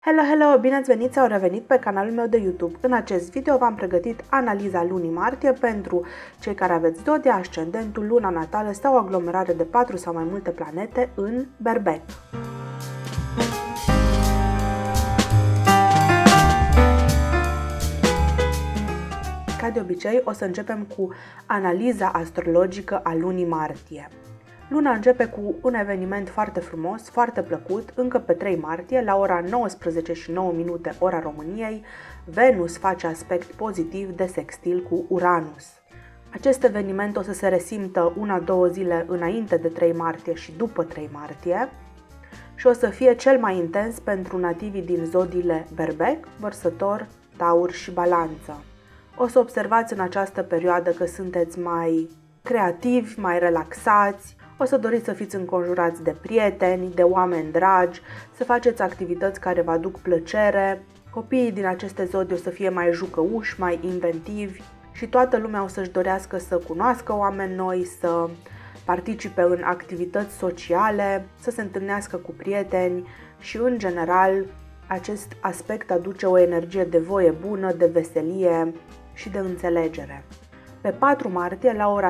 Hello, hello! Bine ați venit sau revenit pe canalul meu de YouTube. În acest video v-am pregătit analiza lunii martie pentru cei care aveți zodia, ascendentul, luna natală sau o aglomerare de 4 sau mai multe planete în Berbec. Ca de obicei, o să începem cu analiza astrologică a lunii martie. Luna începe cu un eveniment foarte frumos, foarte plăcut, încă pe 3 martie, la ora 19:09 ora României, Venus face aspect pozitiv de sextil cu Uranus. Acest eveniment o să se resimtă 1-2 zile înainte de 3 martie și după 3 martie și o să fie cel mai intens pentru nativii din zodiile Berbec, Vărsător, Taur și Balanță. O să observați în această perioadă că sunteți mai creativi, mai relaxați, o să doriți să fiți înconjurați de prieteni, de oameni dragi, să faceți activități care vă aduc plăcere. Copiii din aceste zodii o să fie mai jucăuși, mai inventivi și toată lumea o să-și dorească să cunoască oameni noi, să participe în activități sociale, să se întâlnească cu prieteni și, în general, acest aspect aduce o energie de voie bună, de veselie și de înțelegere. Pe 4 martie, la ora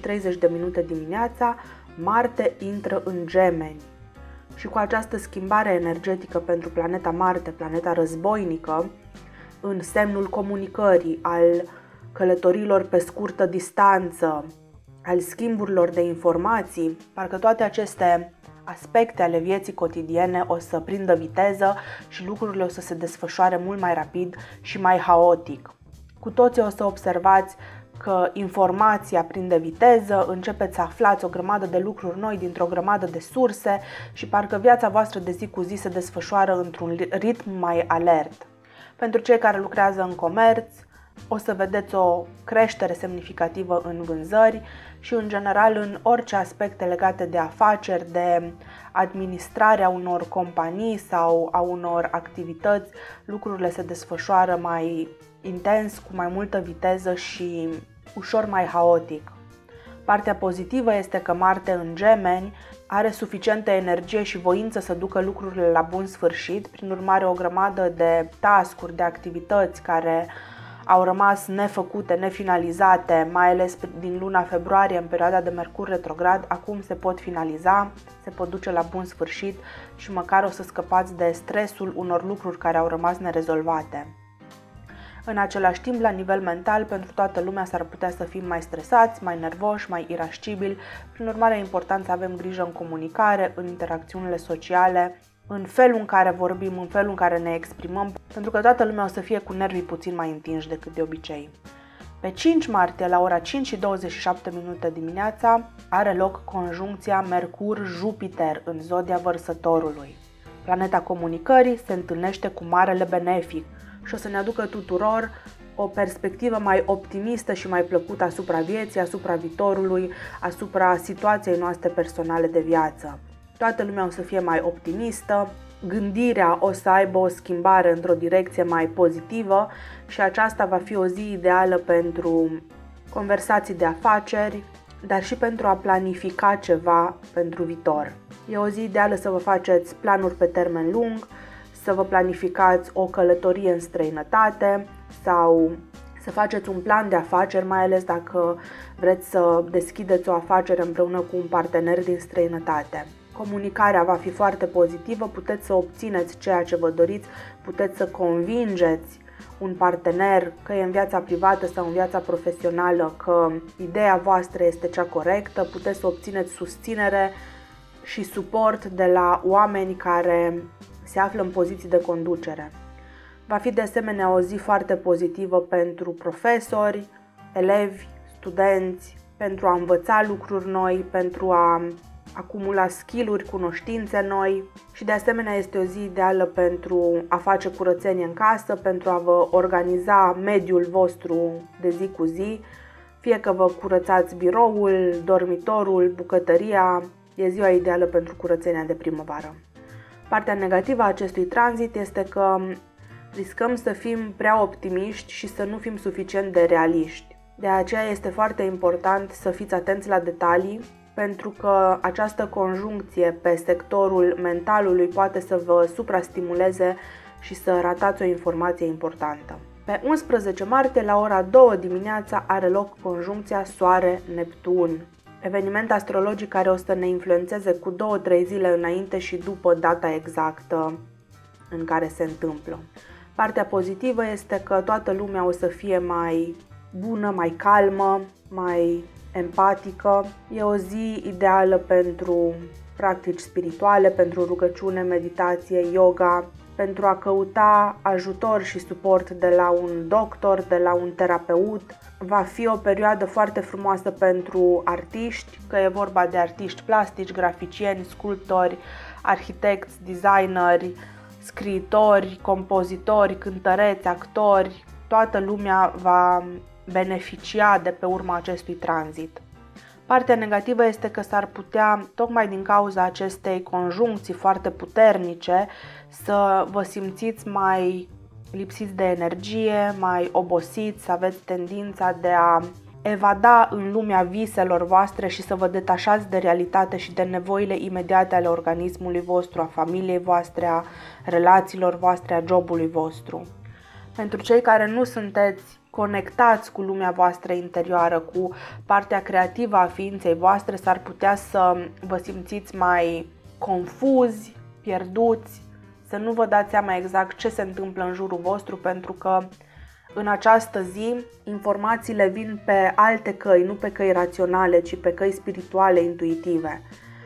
5:30 dimineața, Marte intră în Gemeni și cu această schimbare energetică pentru planeta Marte, planeta războinică, în semnul comunicării, al călătorilor pe scurtă distanță, al schimburilor de informații, parcă toate aceste aspecte ale vieții cotidiene o să prindă viteză și lucrurile o să se desfășoare mult mai rapid și mai haotic. Cu toții o să observați că informația prinde viteză, începeți să aflați o grămadă de lucruri noi dintr-o grămadă de surse și parcă viața voastră de zi cu zi se desfășoară într-un ritm mai alert. Pentru cei care lucrează în comerț, o să vedeți o creștere semnificativă în vânzări și, în general, în orice aspecte legate de afaceri, de administrarea unor companii sau a unor activități, lucrurile se desfășoară mai intens, cu mai multă viteză și ușor mai haotic. Partea pozitivă este că Marte în Gemeni are suficientă energie și voință să ducă lucrurile la bun sfârșit, prin urmare o grămadă de task-uri, de activități care au rămas nefăcute, nefinalizate, mai ales din luna februarie, în perioada de Mercur retrograd, acum se pot finaliza, se pot duce la bun sfârșit și măcar o să scăpați de stresul unor lucruri care au rămas nerezolvate. În același timp, la nivel mental, pentru toată lumea s-ar putea să fim mai stresați, mai nervoși, mai irascibili. Prin urmare, e important să avem grijă în comunicare, în interacțiunile sociale, în felul în care vorbim, în felul în care ne exprimăm, pentru că toată lumea o să fie cu nervii puțin mai întinși decât de obicei. Pe 5 martie, la ora 5:27 dimineața, are loc conjuncția Mercur-Jupiter în zodia Vărsătorului. Planeta comunicării se întâlnește cu Marele Benefic și o să ne aducă tuturor o perspectivă mai optimistă și mai plăcută asupra vieții, asupra viitorului, asupra situației noastre personale de viață. Toată lumea o să fie mai optimistă, gândirea o să aibă o schimbare într-o direcție mai pozitivă și aceasta va fi o zi ideală pentru conversații de afaceri, dar și pentru a planifica ceva pentru viitor. E o zi ideală să vă faceți planuri pe termen lung, să vă planificați o călătorie în străinătate sau să faceți un plan de afaceri, mai ales dacă vreți să deschideți o afacere împreună cu un partener din străinătate. Comunicarea va fi foarte pozitivă, puteți să obțineți ceea ce vă doriți, puteți să convingeți un partener, că e în viața privată sau în viața profesională, că ideea voastră este cea corectă, puteți să obțineți susținere și suport de la oameni care se află în poziții de conducere. Va fi de asemenea o zi foarte pozitivă pentru profesori, elevi, studenți, pentru a învăța lucruri noi, pentru a acumula skill-uri, cunoștințe noi și de asemenea este o zi ideală pentru a face curățenie în casă, pentru a vă organiza mediul vostru de zi cu zi, fie că vă curățați biroul, dormitorul, bucătăria, e ziua ideală pentru curățenia de primăvară. Partea negativă a acestui tranzit este că riscăm să fim prea optimiști și să nu fim suficient de realiști. De aceea este foarte important să fiți atenți la detalii, pentru că această conjuncție pe sectorul mentalului poate să vă suprastimuleze și să ratați o informație importantă. Pe 11 martie, la ora 2 dimineața, are loc conjuncția Soare-Neptun, eveniment astrologic care o să ne influențeze cu 2-3 zile înainte și după data exactă în care se întâmplă. Partea pozitivă este că toată lumea o să fie mai bună, mai calmă, mai empatică. E o zi ideală pentru practici spirituale, pentru rugăciune, meditație, yoga, pentru a căuta ajutor și suport de la un doctor, de la un terapeut. Va fi o perioadă foarte frumoasă pentru artiști, că e vorba de artiști plastici, graficieni, sculptori, arhitecți, designeri, scriitori, compozitori, cântăreți, actori. Toată lumea va beneficia de pe urma acestui tranzit. Partea negativă este că s-ar putea, tocmai din cauza acestei conjuncții foarte puternice, să vă simțiți mai lipsiți de energie, mai obosiți, să aveți tendința de a evada în lumea viselor voastre și să vă detașați de realitate și de nevoile imediate ale organismului vostru, a familiei voastre, a relațiilor voastre, a jobului vostru. Pentru cei care nu sunteți conectați cu lumea voastră interioară, cu partea creativă a ființei voastre, s-ar putea să vă simțiți mai confuzi, pierduți, să nu vă dați seama exact ce se întâmplă în jurul vostru, pentru că în această zi informațiile vin pe alte căi, nu pe căi raționale, ci pe căi spirituale, intuitive.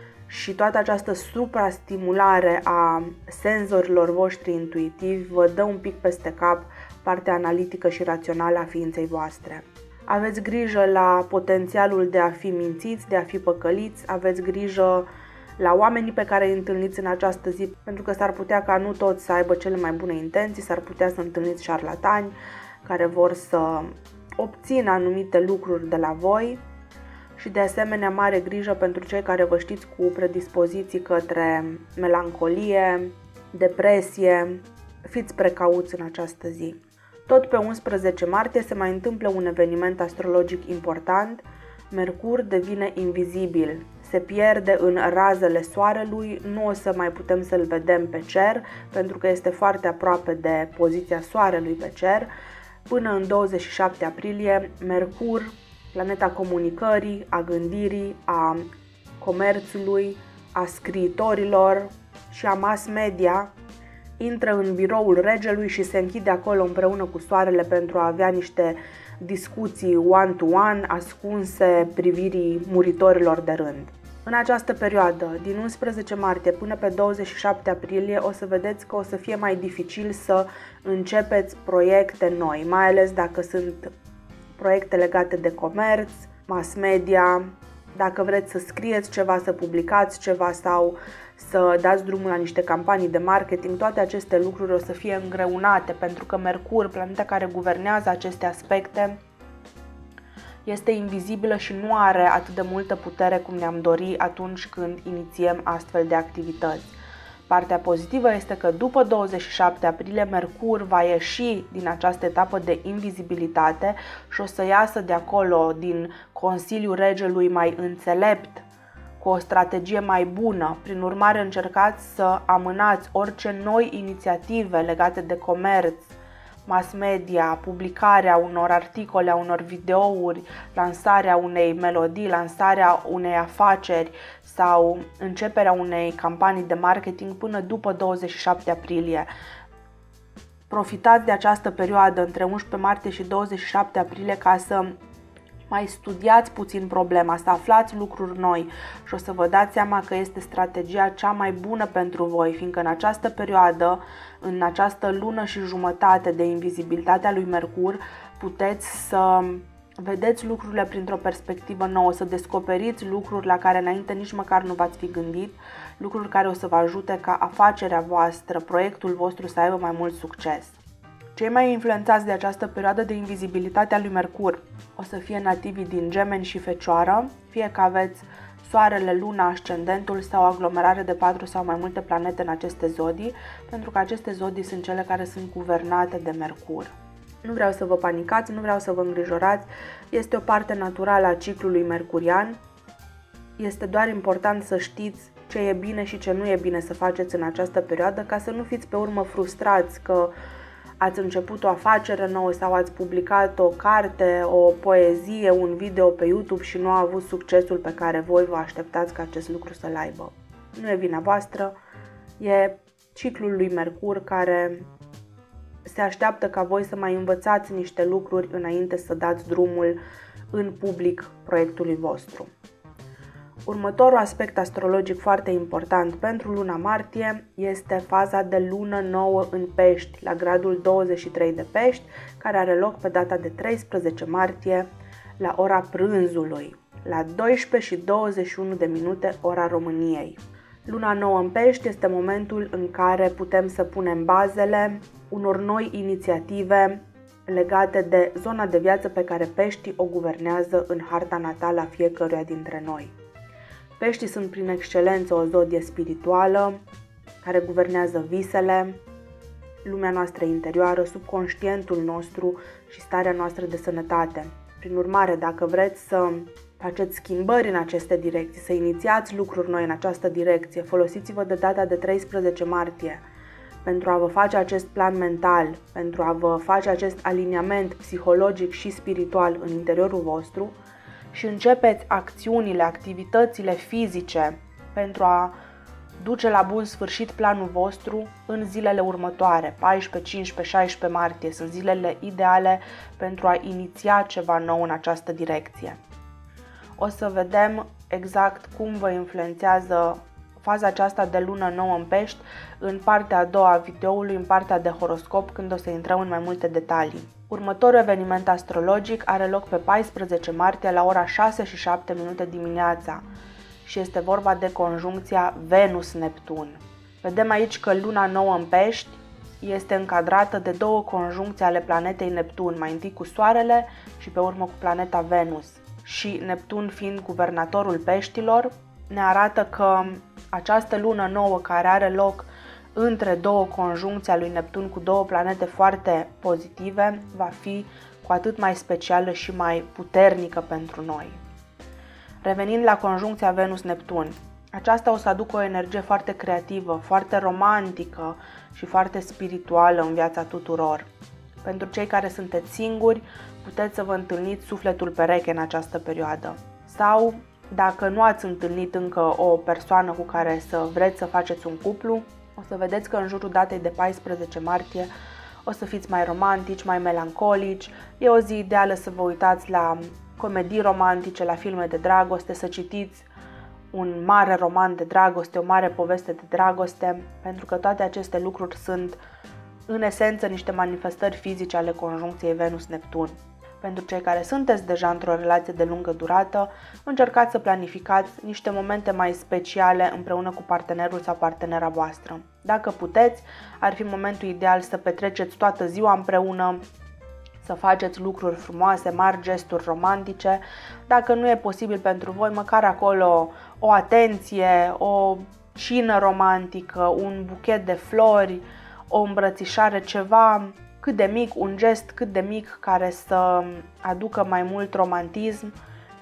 Și toată această suprastimulare a senzorilor voștri intuitivi vă dă un pic peste cap partea analitică și rațională a ființei voastre. Aveți grijă la potențialul de a fi mințiți, de a fi păcăliți, aveți grijă la oamenii pe care îi întâlniți în această zi, pentru că s-ar putea ca nu toți să aibă cele mai bune intenții, s-ar putea să întâlniți șarlatani care vor să obțină anumite lucruri de la voi și de asemenea mare grijă pentru cei care vă știți cu predispoziții către melancolie, depresie, fiți precauți în această zi. Tot pe 11 martie se mai întâmplă un eveniment astrologic important. Mercur devine invizibil, se pierde în razele soarelui, nu o să mai putem să-l vedem pe cer pentru că este foarte aproape de poziția soarelui pe cer. Până în 27 aprilie, Mercur, planeta comunicării, a gândirii, a comerțului, a scriitorilor și a mass media, intră în biroul regelui și se închide acolo împreună cu soarele pentru a avea niște discuții one-to-one ascunse privirii muritorilor de rând. În această perioadă, din 11 martie până pe 27 aprilie, o să vedeți că o să fie mai dificil să începeți proiecte noi, mai ales dacă sunt proiecte legate de comerț, mass media, dacă vreți să scrieți ceva, să publicați ceva sau să dați drumul la niște campanii de marketing, toate aceste lucruri o să fie îngreunate pentru că Mercur, planeta care guvernează aceste aspecte, este invizibilă și nu are atât de multă putere cum ne-am dori atunci când inițiem astfel de activități. Partea pozitivă este că după 27 aprilie Mercur va ieși din această etapă de invizibilitate și o să iasă de acolo, din Consiliul Regelui, mai înțelept, cu o strategie mai bună. Prin urmare, încercați să amânați orice noi inițiative legate de comerț, mass media, publicarea unor articole, a unor videouri, lansarea unei melodii, lansarea unei afaceri sau începerea unei campanii de marketing până după 27 aprilie. Profitați de această perioadă între 11 martie și 27 aprilie ca să mai studiați puțin problema, să aflați lucruri noi și o să vă dați seama că este strategia cea mai bună pentru voi, fiindcă în această perioadă, în această lună și jumătate de invizibilitate a lui Mercur, puteți să vedeți lucrurile printr-o perspectivă nouă, să descoperiți lucruri la care înainte nici măcar nu v-ați fi gândit, lucruri care o să vă ajute ca afacerea voastră, proiectul vostru să aibă mai mult succes. Cei mai influențați de această perioadă de invizibilitate a lui Mercur o să fie nativii din Gemeni și Fecioară, fie că aveți Soarele, Luna, Ascendentul sau aglomerare de 4 sau mai multe planete în aceste zodii, pentru că aceste zodii sunt cele care sunt guvernate de Mercur. Nu vreau să vă panicați, nu vreau să vă îngrijorați, este o parte naturală a ciclului mercurian. Este doar important să știți ce e bine și ce nu e bine să faceți în această perioadă, ca să nu fiți pe urmă frustrați că ați început o afacere nouă sau ați publicat o carte, o poezie, un video pe YouTube și nu a avut succesul pe care voi vă așteptați ca acest lucru să-l aibă. Nu e vina voastră, e ciclul lui Mercur care se așteaptă ca voi să mai învățați niște lucruri înainte să dați drumul în public proiectului vostru. Următorul aspect astrologic foarte important pentru luna martie este faza de lună nouă în Pești, la gradul 23 de Pești, care are loc pe data de 13 martie la ora prânzului, la 12:21 ora României. Luna nouă în Pești este momentul în care putem să punem bazele unor noi inițiative legate de zona de viață pe care Peștii o guvernează în harta natală a fiecăruia dintre noi. Peștii sunt prin excelență o zodie spirituală care guvernează visele, lumea noastră interioară, subconștientul nostru și starea noastră de sănătate. Prin urmare, dacă vreți să faceți schimbări în aceste direcții, să inițiați lucruri noi în această direcție, folosiți-vă de data de 13 martie pentru a vă face acest plan mental, pentru a vă face acest aliniament psihologic și spiritual în interiorul vostru și începeți acțiunile, activitățile fizice pentru a duce la bun sfârșit planul vostru în zilele următoare. 14, 15, 16 martie sunt zilele ideale pentru a iniția ceva nou în această direcție. O să vedem exact cum vă influențează faza aceasta de lună nouă în Pești în partea a doua a videoului, în partea de horoscop, când o să intrăm în mai multe detalii. Următorul eveniment astrologic are loc pe 14 martie la ora 6:07 dimineața și este vorba de conjuncția Venus-Neptun. Vedem aici că luna nouă în Pești este încadrată de două conjuncții ale planetei Neptun, mai întâi cu Soarele și pe urmă cu planeta Venus. Și Neptun, fiind guvernatorul Peștilor, ne arată că această lună nouă care are loc între două conjuncții a lui Neptun cu două planete foarte pozitive va fi cu atât mai specială și mai puternică pentru noi. Revenind la conjuncția Venus-Neptun, aceasta o să aducă o energie foarte creativă, foarte romantică și foarte spirituală în viața tuturor. Pentru cei care sunteți singuri, puteți să vă întâlniți sufletul pereche în această perioadă. Sau, dacă nu ați întâlnit încă o persoană cu care să vreți să faceți un cuplu, o să vedeți că în jurul datei de 14 martie o să fiți mai romantici, mai melancolici. E o zi ideală să vă uitați la comedii romantice, la filme de dragoste, să citiți un mare roman de dragoste, o mare poveste de dragoste, pentru că toate aceste lucruri sunt în esență niște manifestări fizice ale conjuncției Venus-Neptun. Pentru cei care sunteți deja într-o relație de lungă durată, încercați să planificați niște momente mai speciale împreună cu partenerul sau partenera voastră. Dacă puteți, ar fi momentul ideal să petreceți toată ziua împreună, să faceți lucruri frumoase, mari gesturi romantice. Dacă nu e posibil pentru voi, măcar acolo o atenție, o cină romantică, un buchet de flori, o îmbrățișare, ceva cât de mic, un gest cât de mic care să aducă mai mult romantism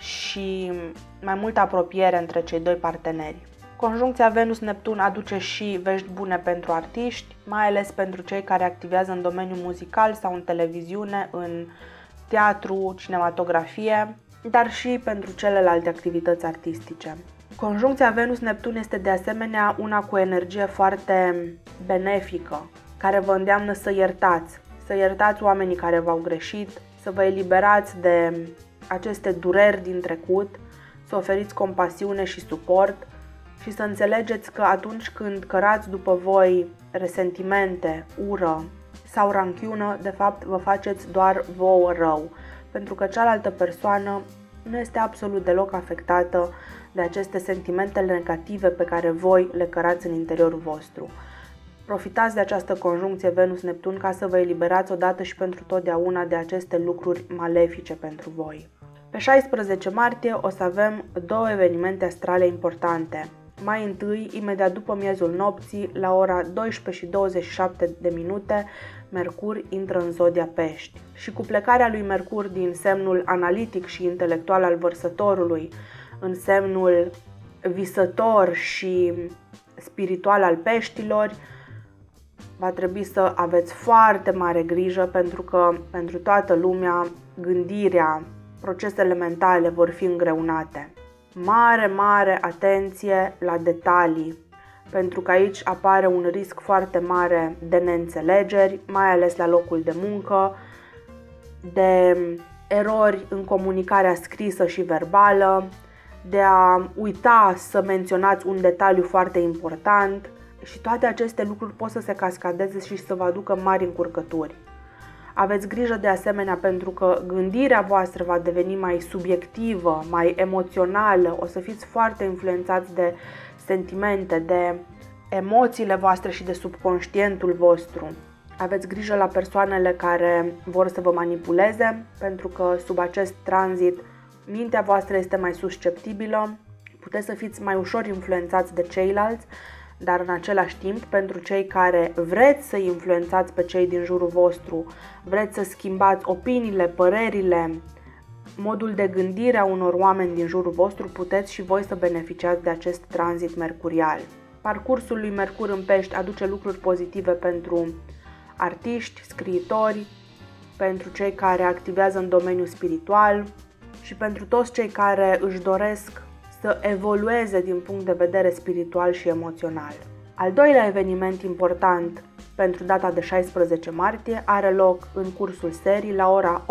și mai multă apropiere între cei doi parteneri. Conjuncția Venus-Neptun aduce și vești bune pentru artiști, mai ales pentru cei care activează în domeniul muzical sau în televiziune, în teatru, cinematografie, dar și pentru celelalte activități artistice. Conjuncția Venus-Neptun este de asemenea una cu energie foarte benefică, care vă îndeamnă să iertați oamenii care v-au greșit, să vă eliberați de aceste dureri din trecut, să oferiți compasiune și suport și să înțelegeți că atunci când cărați după voi resentimente, ură sau ranchiună, de fapt vă faceți doar vouă rău, pentru că cealaltă persoană nu este absolut deloc afectată de aceste sentimente negative pe care voi le cărați în interiorul vostru. Profitați de această conjuncție Venus-Neptun ca să vă eliberați odată și pentru totdeauna de aceste lucruri malefice pentru voi. Pe 16 martie o să avem două evenimente astrale importante. Mai întâi, imediat după miezul nopții, la ora 12:27, Mercur intră în zodia Pești. Și cu plecarea lui Mercur din semnul analitic și intelectual al Vărsătorului în semnul visător și spiritual al peștilor, va trebui să aveți foarte mare grijă, pentru că pentru toată lumea gândirea, procesele mentale vor fi îngreunate. Mare atenție la detalii, pentru că aici apare un risc foarte mare de neînțelegeri, mai ales la locul de muncă, de erori în comunicarea scrisă și verbală, de a uita să menționați un detaliu foarte important, și toate aceste lucruri pot să se cascadeze și să vă aducă mari încurcături. Aveți grijă de asemenea, pentru că gândirea voastră va deveni mai subiectivă, mai emoțională, o să fiți foarte influențați de sentimente, de emoțiile voastre și de subconștientul vostru. Aveți grijă la persoanele care vor să vă manipuleze, pentru că sub acest tranzit mintea voastră este mai susceptibilă, puteți să fiți mai ușor influențați de ceilalți, dar în același timp, pentru cei care vreți să influențați pe cei din jurul vostru, vreți să schimbați opiniile, părerile, modul de gândire a unor oameni din jurul vostru, puteți și voi să beneficiați de acest tranzit mercurial. Parcursul lui Mercur în Pești aduce lucruri pozitive pentru artiști, scriitori, pentru cei care activează în domeniul spiritual și pentru toți cei care își doresc să evolueze din punct de vedere spiritual și emoțional. Al doilea eveniment important pentru data de 16 martie are loc în cursul serii la ora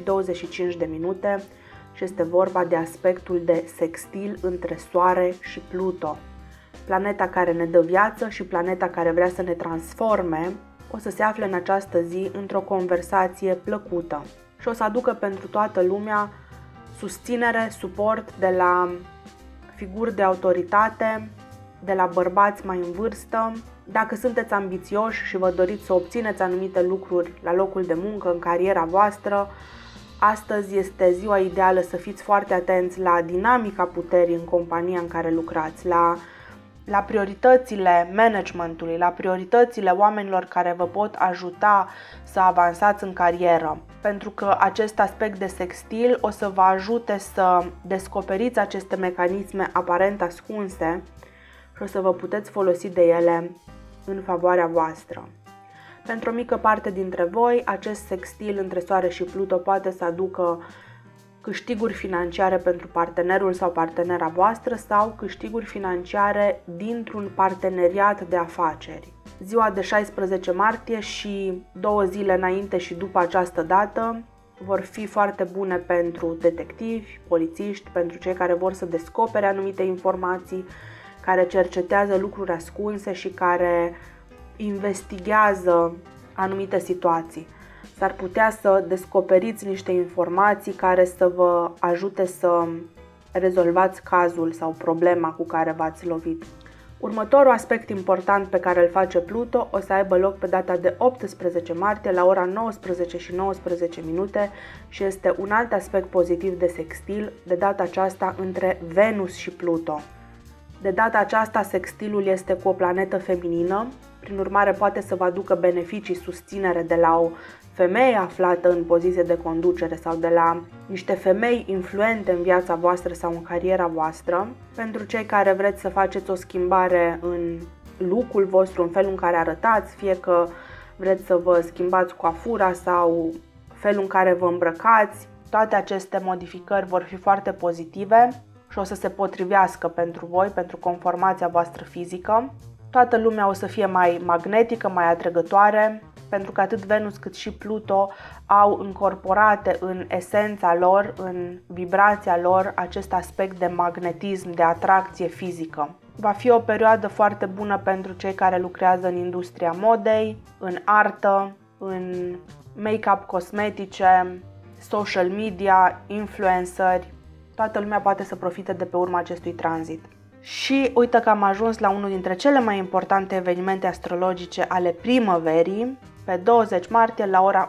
8:25 și este vorba de aspectul de sextil între Soare și Pluto. Planeta care ne dă viață și planeta care vrea să ne transforme o să se afle în această zi într-o conversație plăcută și o să aducă pentru toată lumea susținere, suport de la figuri de autoritate, de la bărbați mai în vârstă. Dacă sunteți ambițioși și vă doriți să obțineți anumite lucruri la locul de muncă, în cariera voastră, astăzi este ziua ideală să fiți foarte atenți la dinamica puterii în compania în care lucrați, la prioritățile managementului, la prioritățile oamenilor care vă pot ajuta să avansați în carieră. Pentru că acest aspect de sextil o să vă ajute să descoperiți aceste mecanisme aparent ascunse și o să vă puteți folosi de ele în favoarea voastră. Pentru o mică parte dintre voi, acest sextil între Soare și Pluto poate să aducă câștiguri financiare pentru partenerul sau partenera voastră sau câștiguri financiare dintr-un parteneriat de afaceri. Ziua de 16 martie și 2 zile înainte și după această dată vor fi foarte bune pentru detectivi, polițiști, pentru cei care vor să descopere anumite informații, care cercetează lucruri ascunse și care investigează anumite situații. S-ar putea să descoperiți niște informații care să vă ajute să rezolvați cazul sau problema cu care v-ați lovit. Următorul aspect important pe care îl face Pluto o să aibă loc pe data de 18 martie la ora 19:19 și este un alt aspect pozitiv de sextil, de data aceasta între Venus și Pluto. De data aceasta sextilul este cu o planetă feminină, prin urmare poate să vă aducă beneficii, susținere de la o femeie aflată în poziție de conducere sau de la niște femei influente în viața voastră sau în cariera voastră. Pentru cei care vreți să faceți o schimbare în look-ul vostru, în felul în care arătați, fie că vreți să vă schimbați coafura sau felul în care vă îmbrăcați, toate aceste modificări vor fi foarte pozitive și o să se potrivească pentru voi, pentru conformația voastră fizică. Toată lumea o să fie mai magnetică, mai atrăgătoare, pentru că atât Venus cât și Pluto au încorporate în esența lor, în vibrația lor, acest aspect de magnetism, de atracție fizică. Va fi o perioadă foarte bună pentru cei care lucrează în industria modei, în artă, în make-up cosmetice, social media, influenceri. Toată lumea poate să profite de pe urma acestui tranzit. Și uite că am ajuns la unul dintre cele mai importante evenimente astrologice ale primăverii. Pe 20 martie, la ora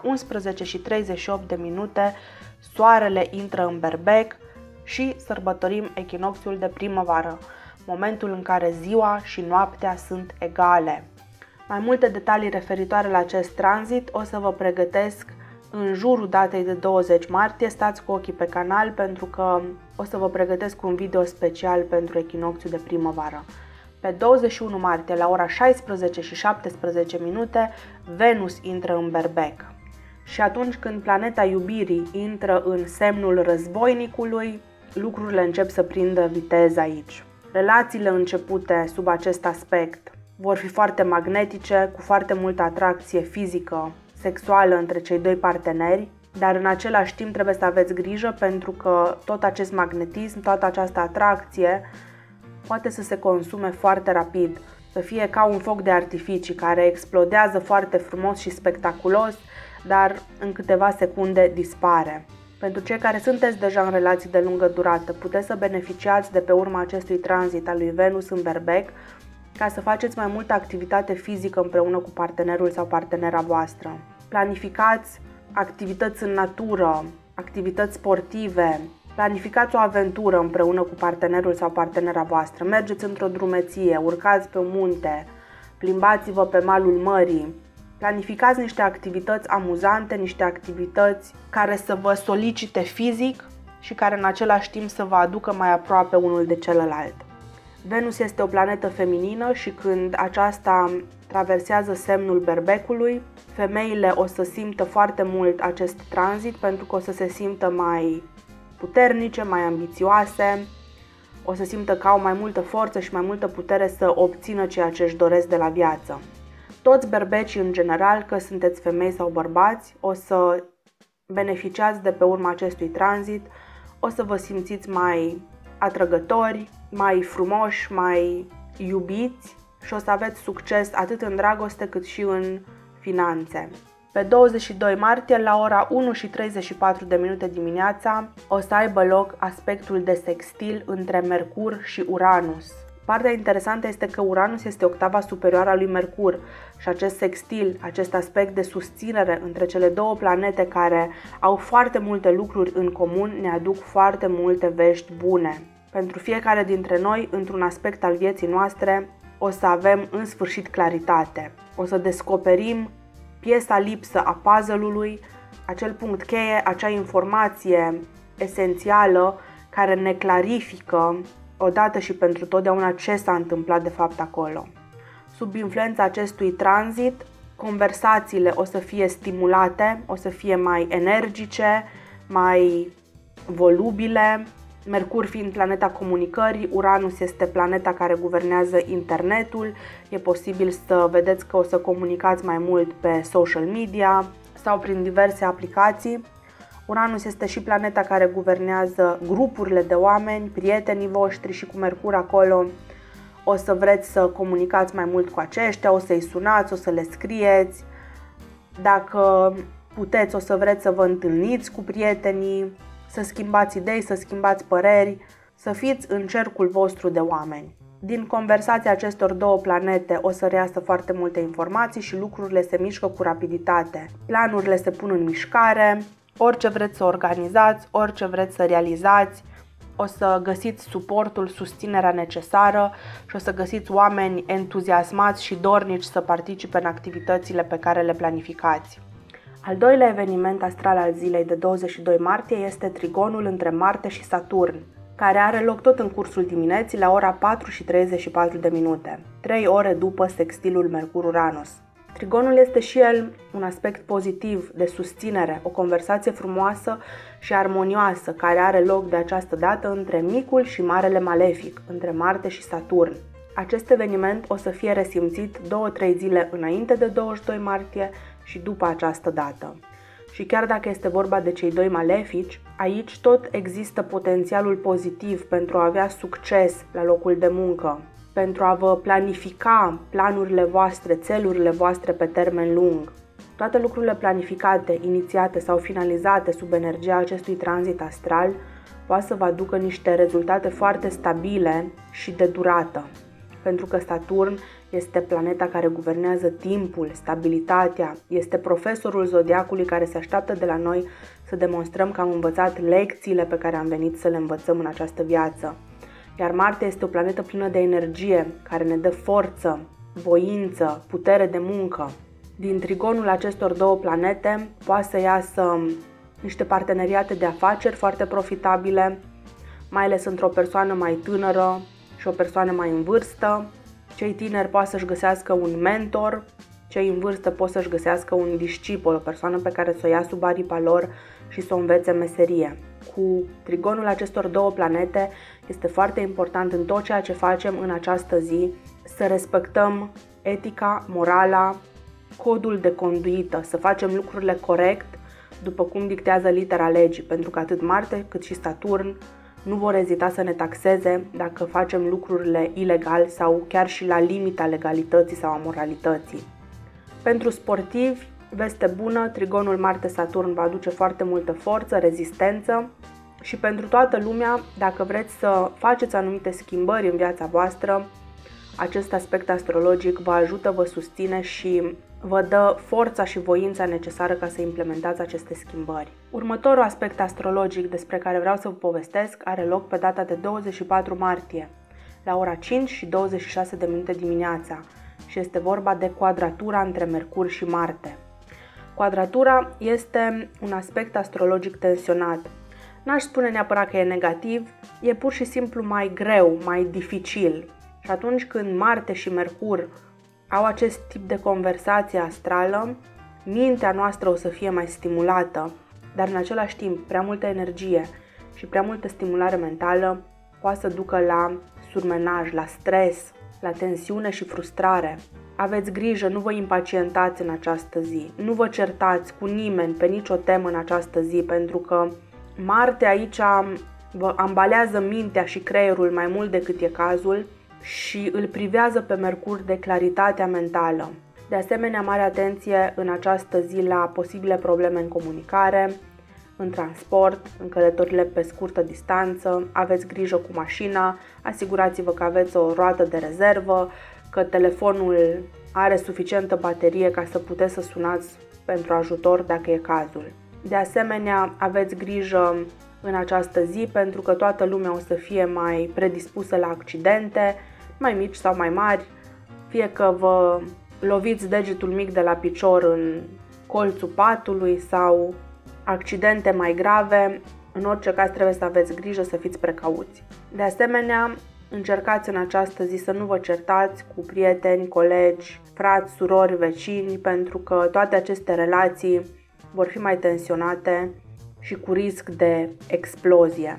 11:38, Soarele intră în Berbec și sărbătorim echinocțiul de primăvară, momentul în care ziua și noaptea sunt egale. Mai multe detalii referitoare la acest tranzit o să vă pregătesc în jurul datei de 20 martie, stați cu ochii pe canal pentru că o să vă pregătesc un video special pentru echinocțiul de primăvară. Pe 21 martie, la ora 16 și 17 minute, Venus intră în Berbec. Și atunci când planeta iubirii intră în semnul războinicului, lucrurile încep să prindă viteză aici. Relațiile începute sub acest aspect vor fi foarte magnetice, cu foarte multă atracție fizică, sexuală între cei doi parteneri, dar în același timp trebuie să aveți grijă pentru că tot acest magnetism, toată această atracție poate să se consume foarte rapid, să fie ca un foc de artificii care explodează foarte frumos și spectaculos, dar în câteva secunde dispare. Pentru cei care sunteți deja în relații de lungă durată, puteți să beneficiați de pe urma acestui tranzit al lui Venus în Berbec ca să faceți mai multă activitate fizică împreună cu partenerul sau partenera voastră. Planificați activități în natură, activități sportive, planificați o aventură împreună cu partenerul sau partenera voastră, mergeți într-o drumeție, urcați pe un munte, plimbați-vă pe malul mării, planificați niște activități amuzante, niște activități care să vă solicite fizic și care în același timp să vă aducă mai aproape unul de celălalt. Venus este o planetă feminină și când aceasta traversează semnul Berbecului, femeile o să simtă foarte mult acest tranzit pentru că o să se simtă mai puternice, mai ambițioase, o să simtă că au mai multă forță și mai multă putere să obțină ceea ce își doresc de la viață. Toți berbecii în general, că sunteți femei sau bărbați, o să beneficiați de pe urma acestui tranzit, o să vă simțiți mai atrăgători, mai frumoși, mai iubiți și o să aveți succes atât în dragoste cât și în finanțe. Pe 22 martie, la ora 1:34 dimineața, o să aibă loc aspectul de sextil între Mercur și Uranus. Partea interesantă este că Uranus este octava superioară a lui Mercur și acest sextil, acest aspect de susținere între cele două planete care au foarte multe lucruri în comun, ne aduc foarte multe vești bune. Pentru fiecare dintre noi, într-un aspect al vieții noastre, o să avem în sfârșit claritate. O să descoperim piesa lipsă a puzzle-ului, acel punct cheie, acea informație esențială care ne clarifică odată și pentru totdeauna ce s-a întâmplat de fapt acolo. Sub influența acestui tranzit, conversațiile o să fie stimulate, o să fie mai energice, mai volubile. Mercur fiind planeta comunicării, Uranus este planeta care guvernează internetul, e posibil să vedeți că o să comunicați mai mult pe social media sau prin diverse aplicații. Uranus este și planeta care guvernează grupurile de oameni, prietenii voștri și cu Mercur acolo o să vreți să comunicați mai mult cu aceștia, o să-i sunați, o să le scrieți. Dacă puteți, o să vreți să vă întâlniți cu prietenii, să schimbați idei, să schimbați păreri, să fiți în cercul vostru de oameni. Din conversația acestor două planete o să reiasă foarte multe informații și lucrurile se mișcă cu rapiditate. Planurile se pun în mișcare, orice vreți să organizați, orice vreți să realizați, o să găsiți suportul, susținerea necesară și o să găsiți oameni entuziasmați și dornici să participe în activitățile pe care le planificați. Al doilea eveniment astral al zilei de 22 martie este trigonul între Marte și Saturn, care are loc tot în cursul dimineții la ora 4:34, 3 ore după sextilul Mercur-Uranus. Trigonul este și el un aspect pozitiv de susținere, o conversație frumoasă și armonioasă care are loc de această dată între micul și marele malefic, între Marte și Saturn. Acest eveniment o să fie resimțit 2-3 zile înainte de 22 martie și după această dată. Și chiar dacă este vorba de cei doi malefici, aici tot există potențialul pozitiv pentru a avea succes la locul de muncă, pentru a vă planifica planurile voastre, țelurile voastre pe termen lung. Toate lucrurile planificate, inițiate sau finalizate sub energia acestui tranzit astral poate să vă aducă niște rezultate foarte stabile și de durată. Pentru că Saturn este planeta care guvernează timpul, stabilitatea, este profesorul zodiacului care se așteaptă de la noi să demonstrăm că am învățat lecțiile pe care am venit să le învățăm în această viață. Iar Marte este o planetă plină de energie, care ne dă forță, voință, putere de muncă. Din trigonul acestor două planete poate să iasă niște parteneriate de afaceri foarte profitabile, mai ales într-o persoană mai tânără și o persoană mai în vârstă. Cei tineri pot să-și găsească un mentor, cei în vârstă pot să-și găsească un discipol, o persoană pe care să o ia sub aripa lor și să o învețe meserie. Cu trigonul acestor două planete este foarte important în tot ceea ce facem în această zi să respectăm etica, morala, codul de conduită, să facem lucrurile corect după cum dictează litera legii, pentru că atât Marte cât și Saturn nu vor ezita să ne taxeze dacă facem lucrurile ilegal sau chiar și la limita legalității sau a moralității. Pentru sportivi, veste bună, trigonul Marte-Saturn va aduce foarte multă forță, rezistență și pentru toată lumea, dacă vreți să faceți anumite schimbări în viața voastră, acest aspect astrologic vă ajută, vă susține și vă dă forța și voința necesară ca să implementați aceste schimbări. Următorul aspect astrologic despre care vreau să vă povestesc are loc pe data de 24 martie, la ora 5 și 26 de minute dimineața și este vorba de quadratura între Mercur și Marte. Quadratura este un aspect astrologic tensionat. N-aș spune neapărat că e negativ, e pur și simplu mai greu, mai dificil. Și atunci când Marte și Mercur au acest tip de conversație astrală, mintea noastră o să fie mai stimulată, dar în același timp prea multă energie și prea multă stimulare mentală poate să ducă la surmenaj, la stres, la tensiune și frustrare. Aveți grijă, nu vă impacientați în această zi, nu vă certați cu nimeni pe nicio temă în această zi, pentru că Marte aici vă ambalează mintea și creierul mai mult decât e cazul și îl privează pe Mercur de claritatea mentală. De asemenea, mare atenție în această zi la posibile probleme în comunicare, în transport, în călătorile pe scurtă distanță, aveți grijă cu mașina, asigurați-vă că aveți o roată de rezervă, că telefonul are suficientă baterie ca să puteți să sunați pentru ajutor dacă e cazul. De asemenea, aveți grijă în această zi pentru că toată lumea o să fie mai predispusă la accidente, mai mici sau mai mari, fie că vă loviți degetul mic de la picior în colțul patului sau accidente mai grave. În orice caz trebuie să aveți grijă, să fiți precauți. De asemenea, încercați în această zi să nu vă certați cu prieteni, colegi, frați, surori, vecini, pentru că toate aceste relații vor fi mai tensionate și cu risc de explozie.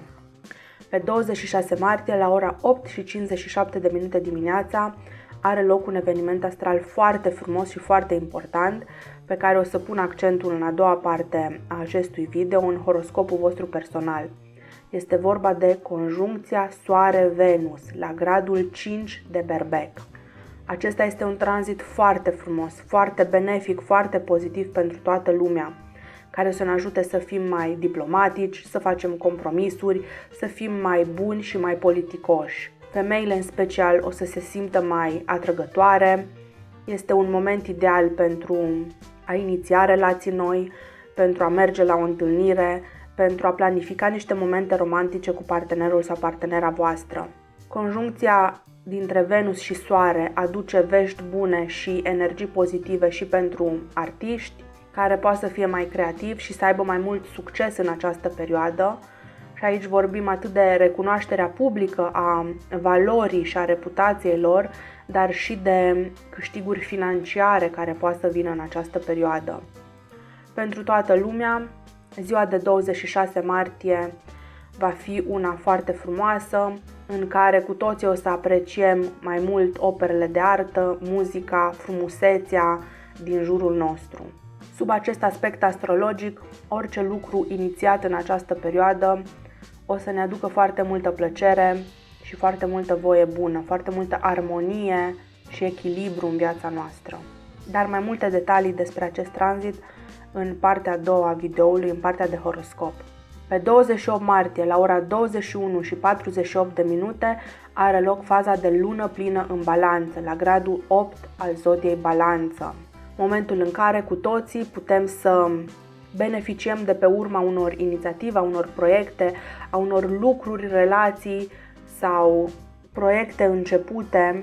Pe 26 martie, la ora 8 și 57 de minute dimineața, are loc un eveniment astral foarte frumos și foarte important, pe care o să pun accentul în a doua parte a acestui video, în horoscopul vostru personal. Este vorba de conjuncția Soare-Venus, la gradul 5 de Berbec. Acesta este un tranzit foarte frumos, foarte benefic, foarte pozitiv pentru toată lumea, care să ne ajute să fim mai diplomatici, să facem compromisuri, să fim mai buni și mai politicoși. Femeile în special o să se simtă mai atrăgătoare. Este un moment ideal pentru a iniția relații noi, pentru a merge la o întâlnire, pentru a planifica niște momente romantice cu partenerul sau partenera voastră. Conjuncția dintre Venus și Soare aduce vești bune și energii pozitive și pentru artiști, care poate să fie mai creativi și să aibă mai mult succes în această perioadă. Și aici vorbim atât de recunoașterea publică a valorii și a reputației lor, dar și de câștiguri financiare care poate să vină în această perioadă. Pentru toată lumea, ziua de 26 martie va fi una foarte frumoasă, în care cu toții o să apreciem mai mult operele de artă, muzica, frumusețea din jurul nostru. Sub acest aspect astrologic, orice lucru inițiat în această perioadă o să ne aducă foarte multă plăcere și foarte multă voie bună, foarte multă armonie și echilibru în viața noastră. Dar mai multe detalii despre acest tranzit în partea a doua a videoului, în partea de horoscop. Pe 28 martie, la ora 21 și 48 de minute, are loc faza de lună plină în balanță, la gradul 8 al zodiei Balanță. Momentul în care cu toții putem să beneficiem de pe urma unor inițiative, a unor proiecte, a unor lucruri, relații sau proiecte începute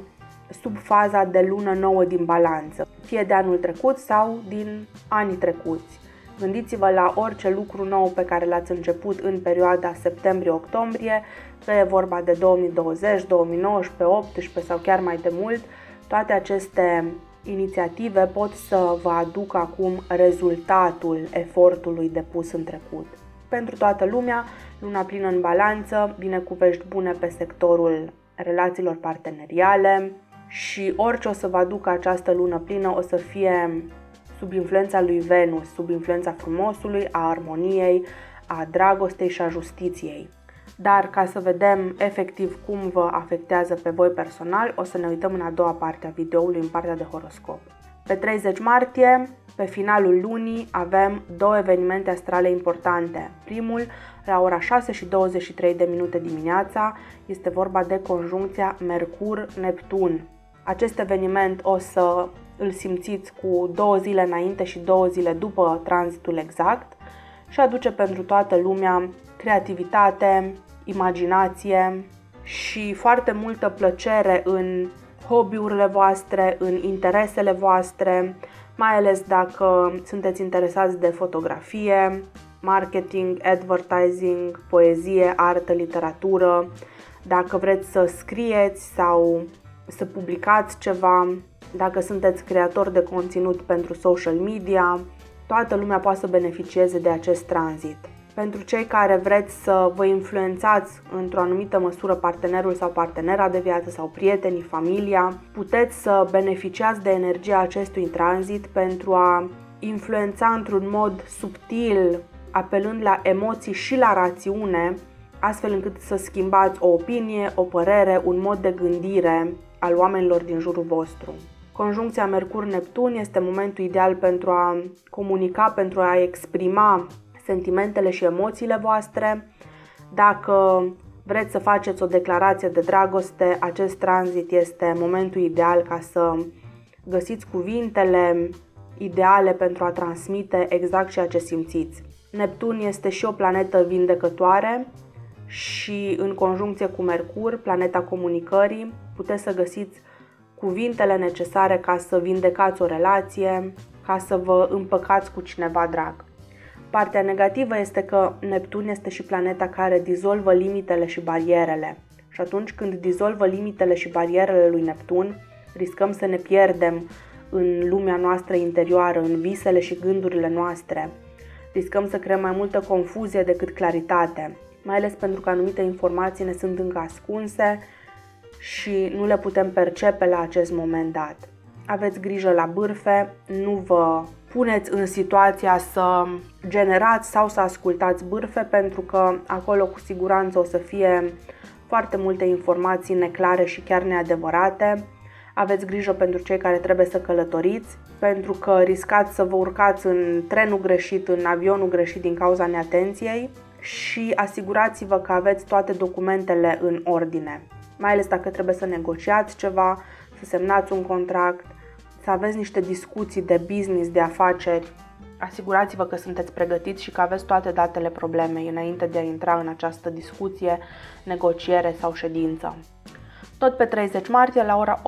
sub faza de lună nouă din balanță, fie de anul trecut sau din anii trecuți. Gândiți-vă la orice lucru nou pe care l-ați început în perioada septembrie-octombrie, că e vorba de 2020, 2019, 2018 sau chiar mai de mult. Toate aceste inițiative pot să vă aducă acum rezultatul efortului depus în trecut. Pentru toată lumea, luna plină în balanță vine cu vești bune pe sectorul relațiilor parteneriale și orice o să vă aducă această lună plină o să fie sub influența lui Venus, sub influența frumosului, a armoniei, a dragostei și a justiției. Dar ca să vedem efectiv cum vă afectează pe voi personal, o să ne uităm în a doua parte a videoului, în partea de horoscop. Pe 30 martie, pe finalul lunii, avem două evenimente astrale importante. Primul, la ora 6:23 dimineața, este vorba de conjuncția Mercur-Neptun. Acest eveniment o să îl simțiți cu 2 zile înainte și 2 zile după tranzitul exact și aduce pentru toată lumea creativitate, imaginație și foarte multă plăcere în hobby-urile voastre, în interesele voastre, mai ales dacă sunteți interesați de fotografie, marketing, advertising, poezie, artă, literatură, dacă vreți să scrieți sau să publicați ceva, dacă sunteți creator de conținut pentru social media, toată lumea poate să beneficieze de acest tranzit. Pentru cei care vreți să vă influențați într-o anumită măsură partenerul sau partenera de viață sau prietenii, familia, puteți să beneficiați de energia acestui tranzit pentru a influența într-un mod subtil, apelând la emoții și la rațiune, astfel încât să schimbați o opinie, o părere, un mod de gândire al oamenilor din jurul vostru. Conjuncția Mercur-Neptun este momentul ideal pentru a comunica, pentru a exprima sentimentele și emoțiile voastre. Dacă vreți să faceți o declarație de dragoste, acest tranzit este momentul ideal ca să găsiți cuvintele ideale pentru a transmite exact ceea ce simțiți. Neptun este și o planetă vindecătoare și în conjuncție cu Mercur, planeta comunicării, puteți să găsiți cuvintele necesare ca să vindecați o relație, ca să vă împăcați cu cineva drag. Partea negativă este că Neptun este și planeta care dizolvă limitele și barierele. Și atunci când dizolvă limitele și barierele lui Neptun, riscăm să ne pierdem în lumea noastră interioară, în visele și gândurile noastre. Riscăm să creăm mai multă confuzie decât claritate, mai ales pentru că anumite informații ne sunt încă ascunse și nu le putem percepe la acest moment dat. Aveți grijă la bârfe, nu vă puneți în situația să generați sau să ascultați bârfe, pentru că acolo cu siguranță o să fie foarte multe informații neclare și chiar neadevărate. Aveți grijă pentru cei care trebuie să călătoriți, pentru că riscați să vă urcați în trenul greșit, în avionul greșit din cauza neatenției și asigurați-vă că aveți toate documentele în ordine. Mai ales dacă trebuie să negociați ceva, să semnați un contract, să aveți niște discuții de business, de afaceri. Asigurați-vă că sunteți pregătiți și că aveți toate datele problemei înainte de a intra în această discuție, negociere sau ședință. Tot pe 30 martie, la ora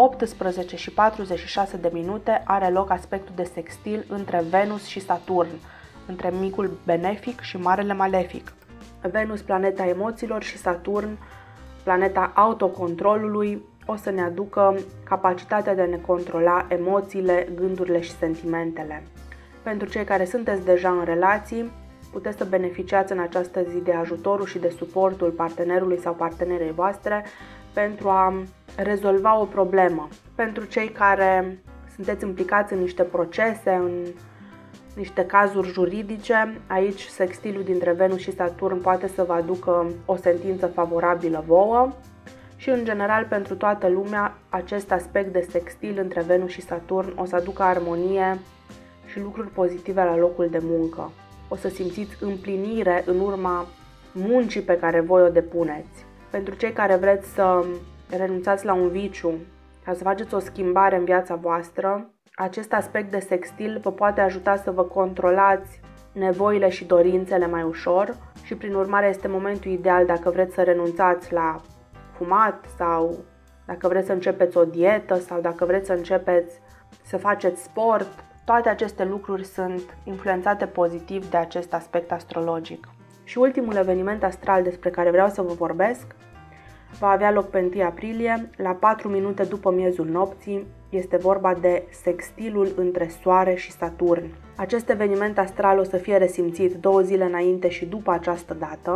18:46 are loc aspectul de sextil între Venus și Saturn, între micul benefic și marele malefic. Venus, planeta emoțiilor, și Saturn, planeta autocontrolului, o să ne aducă capacitatea de a ne controla emoțiile, gândurile și sentimentele. Pentru cei care sunteți deja în relații, puteți să beneficiați în această zi de ajutorul și de suportul partenerului sau partenerei voastre pentru a rezolva o problemă. Pentru cei care sunteți implicați în niște procese, în niște cazuri juridice, aici sextilul dintre Venus și Saturn poate să vă aducă o sentință favorabilă vouă. Și în general pentru toată lumea, acest aspect de sextil între Venus și Saturn o să aducă armonie și lucruri pozitive la locul de muncă. O să simțiți împlinire în urma muncii pe care voi o depuneți. Pentru cei care vreți să renunțați la un viciu, ca să faceți o schimbare în viața voastră, acest aspect de sextil vă poate ajuta să vă controlați nevoile și dorințele mai ușor și prin urmare este momentul ideal dacă vreți să renunțați la fumat sau dacă vreți să începeți o dietă sau dacă vreți să începeți să faceți sport, toate aceste lucruri sunt influențate pozitiv de acest aspect astrologic. Și ultimul eveniment astral despre care vreau să vă vorbesc va avea loc pe 1 aprilie, la 4 minute după miezul nopții. Este vorba de sextilul între Soare și Saturn. Acest eveniment astral o să fie resimțit 2 zile înainte și după această dată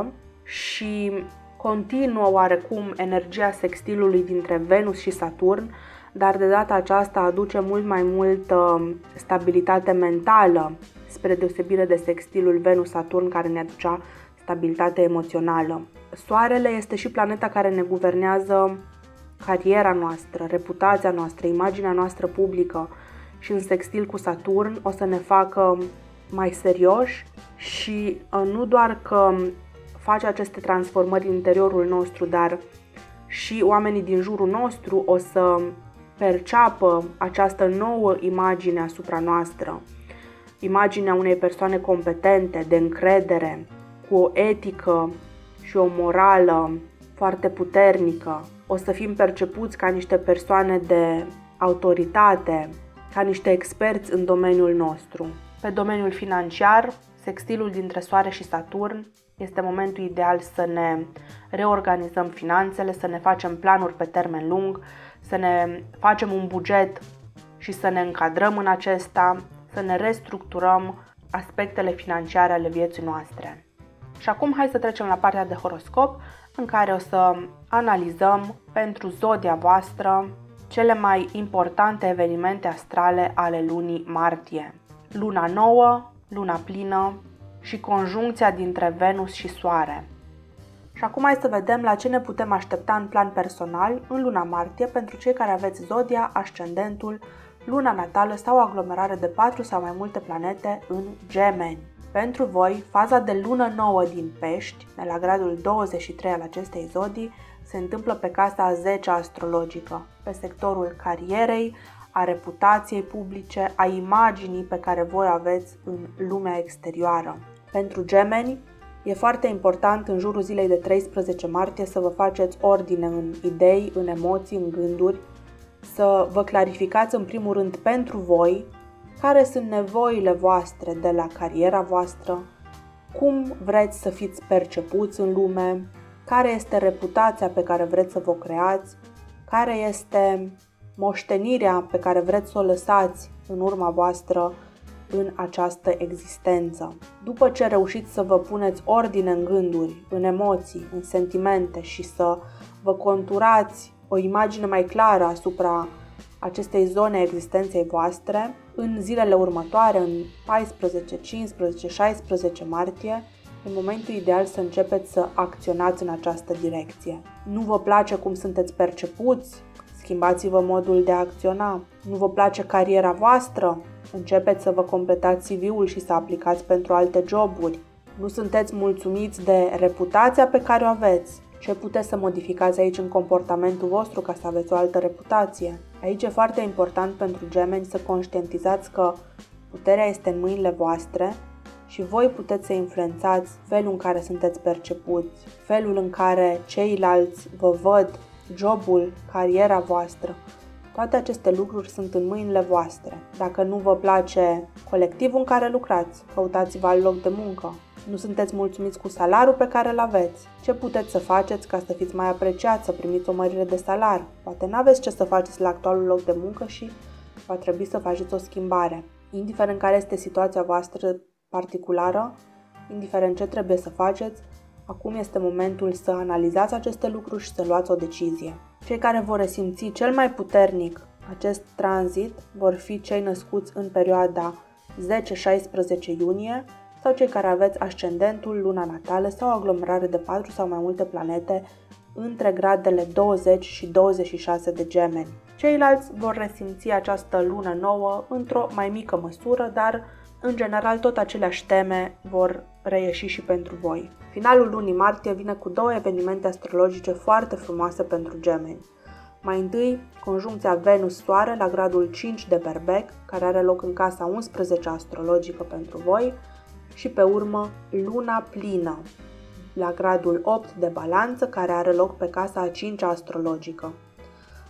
și continuă oarecum energia sextilului dintre Venus și Saturn, dar de data aceasta aduce mult mai multă stabilitate mentală, spre deosebire de sextilul Venus-Saturn care ne aducea stabilitate emoțională. Soarele este și planeta care ne guvernează cariera noastră, reputația noastră, imaginea noastră publică și în sextil cu Saturn o să ne facă mai serioși și nu doar că face aceste transformări în interiorul nostru, dar și oamenii din jurul nostru o să perceapă această nouă imagine asupra noastră, imaginea unei persoane competente, de încredere, cu o etică și o morală foarte puternică. O să fim percepuți ca niște persoane de autoritate, ca niște experți în domeniul nostru. Pe domeniul financiar, sextilul dintre Soare și Saturn este momentul ideal să ne reorganizăm finanțele, să ne facem planuri pe termen lung, să ne facem un buget și să ne încadrăm în acesta, să ne restructurăm aspectele financiare ale vieții noastre. Și acum hai să trecem la partea de horoscop, în care o să analizăm pentru zodia voastră cele mai importante evenimente astrale ale lunii martie. Luna nouă, luna plină și conjuncția dintre Venus și Soare. Și acum hai să vedem la ce ne putem aștepta în plan personal în luna martie pentru cei care aveți zodia, ascendentul, luna natală sau o aglomerare de 4 sau mai multe planete în Gemeni. Pentru voi, faza de lună nouă din Pești, de la gradul 23 al acestei zodii, se întâmplă pe casa a 10-a astrologică, pe sectorul carierei, a reputației publice, a imaginii pe care voi aveți în lumea exterioară. Pentru Gemeni, e foarte important în jurul zilei de 13 martie să vă faceți ordine în idei, în emoții, în gânduri, să vă clarificați în primul rând pentru voi care sunt nevoile voastre de la cariera voastră, cum vreți să fiți percepuți în lume, care este reputația pe care vreți să vă creați, care este moștenirea pe care vreți să o lăsați în urma voastră în această existență. După ce reușiți să vă puneți ordine în gânduri, în emoții, în sentimente și să vă conturați o imagine mai clară asupra acestei zone a existenței voastre, în zilele următoare, în 14, 15, 16 martie, e momentul ideal să începeți să acționați în această direcție. Nu vă place cum sunteți percepuți? Schimbați-vă modul de a acționa. Nu vă place cariera voastră? Începeți să vă completați CV-ul și să aplicați pentru alte joburi. Nu sunteți mulțumiți de reputația pe care o aveți? Ce puteți să modificați aici în comportamentul vostru ca să aveți o altă reputație? Aici e foarte important pentru gemeni să conștientizați că puterea este în mâinile voastre și voi puteți să influențați felul în care sunteți percepuți, felul în care ceilalți vă văd, jobul, cariera voastră. Toate aceste lucruri sunt în mâinile voastre. Dacă nu vă place colectivul în care lucrați, căutați-vă alt loc de muncă. Nu sunteți mulțumiți cu salariul pe care îl aveți. Ce puteți să faceți ca să fiți mai apreciați, să primiți o mărire de salar? Poate nu aveți ce să faceți la actualul loc de muncă și va trebui să faceți o schimbare. Indiferent care este situația voastră particulară, indiferent ce trebuie să faceți, acum este momentul să analizați aceste lucruri și să luați o decizie. Cei care vor resimți cel mai puternic acest tranzit vor fi cei născuți în perioada 10-16 iunie sau cei care aveți ascendentul, luna natală sau o aglomerare de 4 sau mai multe planete între gradele 20 și 26 de Gemeni. Ceilalți vor resimți această lună nouă într-o mai mică măsură, dar în general tot aceleași teme vor reieși și pentru voi. Finalul lunii martie vine cu 2 evenimente astrologice foarte frumoase pentru Gemeni. Mai întâi, conjuncția Venus-Soare la gradul 5 de Berbec, care are loc în casa 11 astrologică pentru voi, și pe urmă luna plină la gradul 8 de Balanță, care are loc pe casa a 5 astrologică.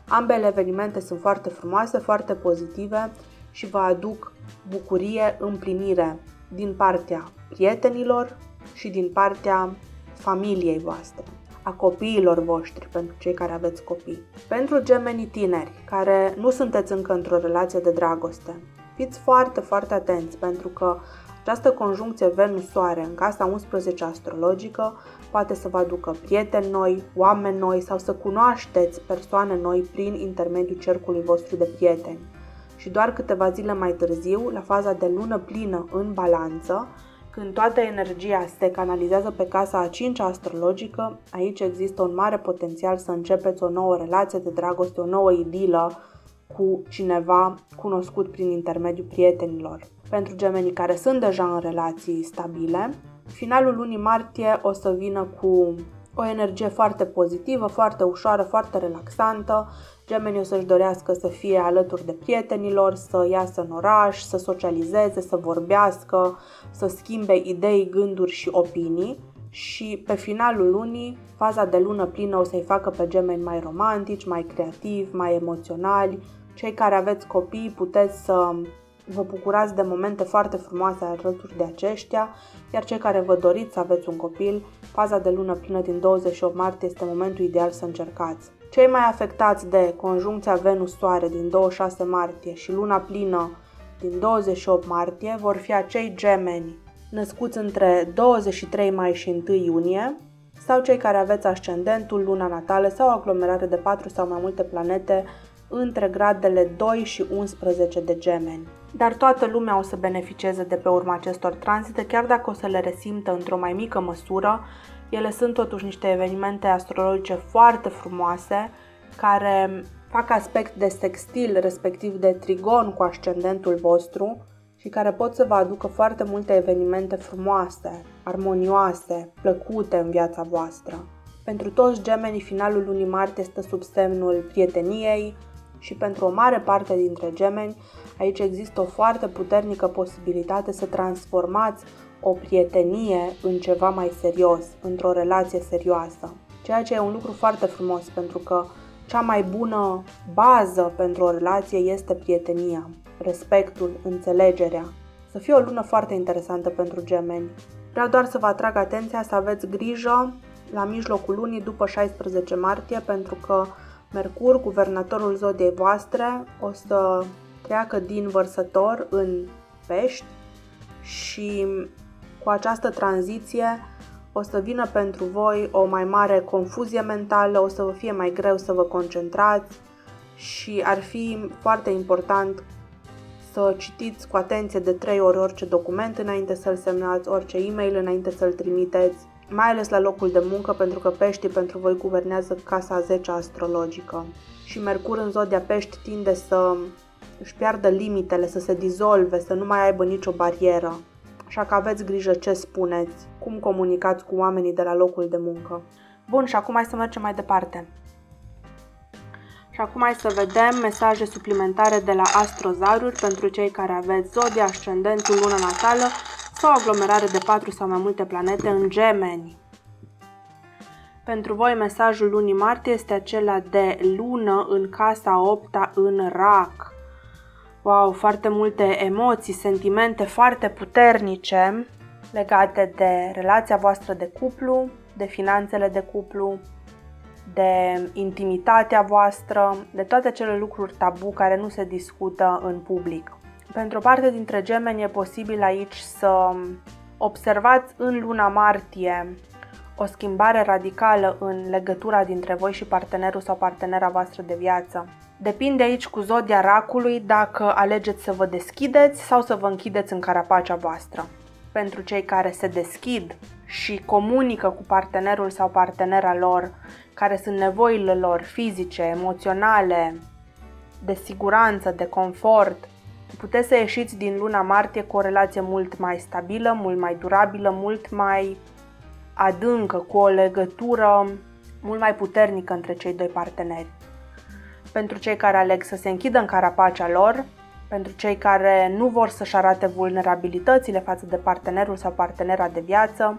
Ambele evenimente sunt foarte frumoase, foarte pozitive și vă aduc bucurie, împlinire din partea prietenilor și din partea familiei voastre, a copiilor voștri, pentru cei care aveți copii. Pentru gemenii tineri, care nu sunteți încă într-o relație de dragoste, fiți foarte, foarte atenți, pentru că această conjuncție Venus-Soare în casa 11 astrologică poate să vă aducă prieteni noi, oameni noi sau să cunoașteți persoane noi prin intermediul cercului vostru de prieteni. Și doar câteva zile mai târziu, la faza de lună plină în balanță, când toată energia se canalizează pe casa a 5-a astrologică, aici există un mare potențial să începeți o nouă relație de dragoste, o nouă idilă cu cineva cunoscut prin intermediul prietenilor. Pentru gemenii care sunt deja în relații stabile, finalul lunii martie o să vină cu o energie foarte pozitivă, foarte ușoară, foarte relaxantă. Gemenii o să-și dorească să fie alături de prietenilor, să iasă în oraș, să socializeze, să vorbească, să schimbe idei, gânduri și opinii. Și pe finalul lunii, faza de lună plină o să-i facă pe gemeni mai romantici, mai creativi, mai emoționali. Cei care aveți copii puteți să vă bucurați de momente foarte frumoase alături de aceștia, iar cei care vă doriți să aveți un copil, faza de lună plină din 28 martie este momentul ideal să încercați. Cei mai afectați de conjuncția Venus-Soare din 26 martie și luna plină din 28 martie vor fi acei gemeni născuți între 23 mai și 1 iunie sau cei care aveți ascendentul, luna natală sau aglomerare de 4 sau mai multe planete între gradele 2 și 11 de gemeni. Dar toată lumea o să beneficieze de pe urma acestor tranzite, chiar dacă o să le resimtă într-o mai mică măsură. Ele sunt totuși niște evenimente astrologice foarte frumoase, care fac aspect de sextil, respectiv de trigon cu ascendentul vostru și care pot să vă aducă foarte multe evenimente frumoase, armonioase, plăcute în viața voastră. Pentru toți gemenii, finalul lunii martie este sub semnul prieteniei și pentru o mare parte dintre gemeni, aici există o foarte puternică posibilitate să transformați o prietenie în ceva mai serios, într-o relație serioasă. Ceea ce e un lucru foarte frumos, pentru că cea mai bună bază pentru o relație este prietenia, respectul, înțelegerea. Să fie o lună foarte interesantă pentru gemeni. Vreau doar să vă atrag atenția să aveți grijă la mijlocul lunii după 16 martie, pentru că Mercur, guvernatorul zodiei voastre, o să treacă din Vărsător în Pești și cu această tranziție o să vină pentru voi o mai mare confuzie mentală, o să vă fie mai greu să vă concentrați și ar fi foarte important să citiți cu atenție de 3 ori orice document înainte să-l semnați, orice e-mail înainte să-l trimiteți, mai ales la locul de muncă, pentru că Peștii pentru voi guvernează casa 10 astrologică și Mercur în zodia Pești tinde să își piardă limitele, să se dizolve, să nu mai aibă nicio barieră. Așa că aveți grijă ce spuneți, cum comunicați cu oamenii de la locul de muncă. Bun, și acum hai să mergem mai departe. Și acum hai să vedem mesaje suplimentare de la Astrozaruri pentru cei care aveți zodia, ascendentul, luna natală sau aglomerare de 4 sau mai multe planete în Gemeni. Pentru voi mesajul lunii martie este acela de lună în casa 8-a în Rac. Wow, foarte multe emoții, sentimente foarte puternice legate de relația voastră de cuplu, de finanțele de cuplu, de intimitatea voastră, de toate acele lucruri tabu care nu se discută în public. Pentru o parte dintre gemeni e posibil aici să observați în luna martie o schimbare radicală în legătura dintre voi și partenerul sau partenera voastră de viață. Depinde aici cu zodia Racului dacă alegeți să vă deschideți sau să vă închideți în carapacea voastră. Pentru cei care se deschid și comunică cu partenerul sau partenera lor, care sunt nevoile lor fizice, emoționale, de siguranță, de confort, puteți să ieșiți din luna martie cu o relație mult mai stabilă, mult mai durabilă, mult mai adâncă, cu o legătură mult mai puternică între cei doi parteneri. Pentru cei care aleg să se închidă în carapacea lor, pentru cei care nu vor să-și arate vulnerabilitățile față de partenerul sau partenera de viață,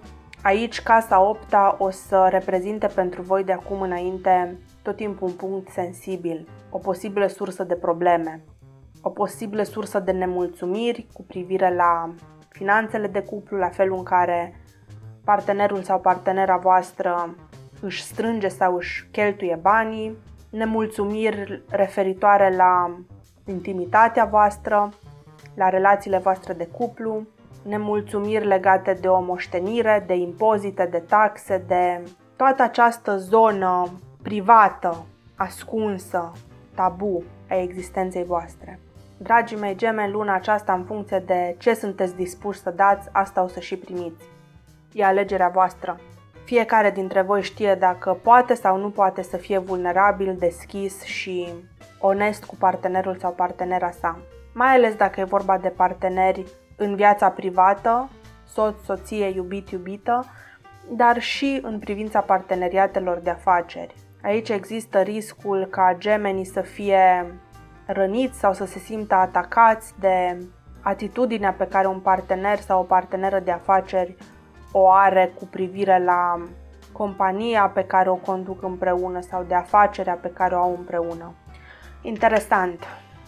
Aici casa 8-a o să reprezinte pentru voi de acum înainte tot timpul un punct sensibil, o posibilă sursă de probleme, o posibilă sursă de nemulțumiri cu privire la finanțele de cuplu, la felul în care partenerul sau partenera voastră își strânge sau își cheltuie banii, nemulțumiri referitoare la intimitatea voastră, la relațiile voastre de cuplu, nemulțumiri legate de o moștenire, de impozite, de taxe, de toată această zonă privată, ascunsă, tabu a existenței voastre. Dragii mei gemeni, luna aceasta, în funcție de ce sunteți dispuși să dați, asta o să și primiți. E alegerea voastră. Fiecare dintre voi știe dacă poate sau nu poate să fie vulnerabil, deschis și onest cu partenerul sau partenera sa. Mai ales dacă e vorba de parteneri în viața privată, soț, soție, iubit, iubită, dar și în privința parteneriatelor de afaceri. Aici există riscul ca gemenii să fie răniți sau să se simtă atacați de atitudinea pe care un partener sau o parteneră de afaceri o are cu privire la compania pe care o conduc împreună sau de afacerea pe care o au împreună. Interesant!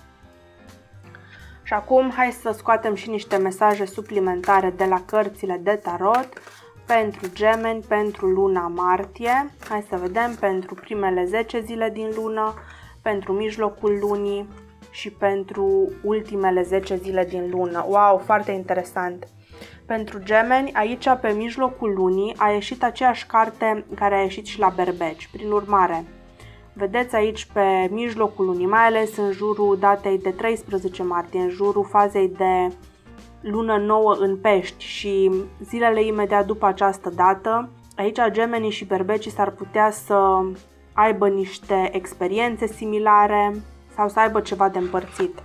Și acum hai să scoatem și niște mesaje suplimentare de la cărțile de tarot pentru gemeni, pentru luna martie. Hai să vedem pentru primele 10 zile din lună, pentru mijlocul lunii și pentru ultimele 10 zile din lună. Wow, foarte interesant! Pentru gemeni, aici pe mijlocul lunii a ieșit aceeași carte care a ieșit și la berbeci. Prin urmare, vedeți aici pe mijlocul lunii, mai ales în jurul datei de 13 martie, în jurul fazei de lună nouă în Pești și zilele imediat după această dată, aici gemenii și berbecii s-ar putea să aibă niște experiențe similare sau să aibă ceva de împărțit.